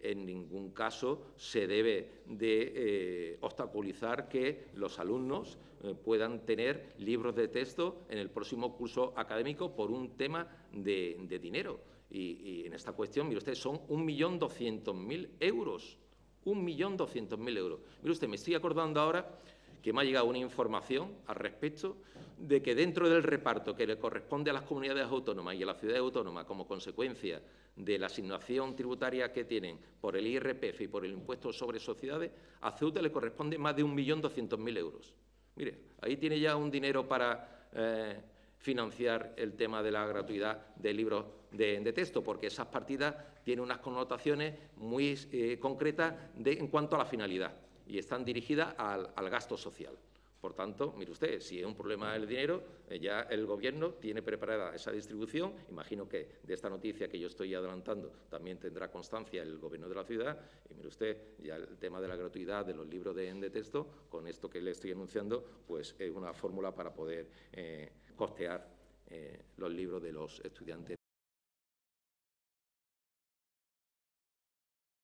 en ningún caso se debe de obstaculizar que los alumnos puedan tener libros de texto en el próximo curso académico por un tema de dinero. Y en esta cuestión, mire usted, son 1.200.000 euros. 1.200.000 euros. Mire usted, me estoy acordando ahora que me ha llegado una información al respecto de que dentro del reparto que le corresponde a las comunidades autónomas y a las ciudades autónomas como consecuencia de la asignación tributaria que tienen por el IRPF y por el impuesto sobre sociedades, a Ceuta le corresponde más de 1.200.000 euros. Mire, ahí tiene ya un dinero para financiar el tema de la gratuidad de libros de texto, porque esas partidas tienen unas connotaciones muy concretas en cuanto a la finalidad y están dirigidas al gasto social. Por tanto, mire usted, si es un problema el dinero, ya el Gobierno tiene preparada esa distribución. Imagino que de esta noticia que yo estoy adelantando también tendrá constancia el Gobierno de la ciudad. Y mire usted, ya el tema de la gratuidad de los libros de texto, con esto que le estoy anunciando, pues es una fórmula para poder costear los libros de los estudiantes.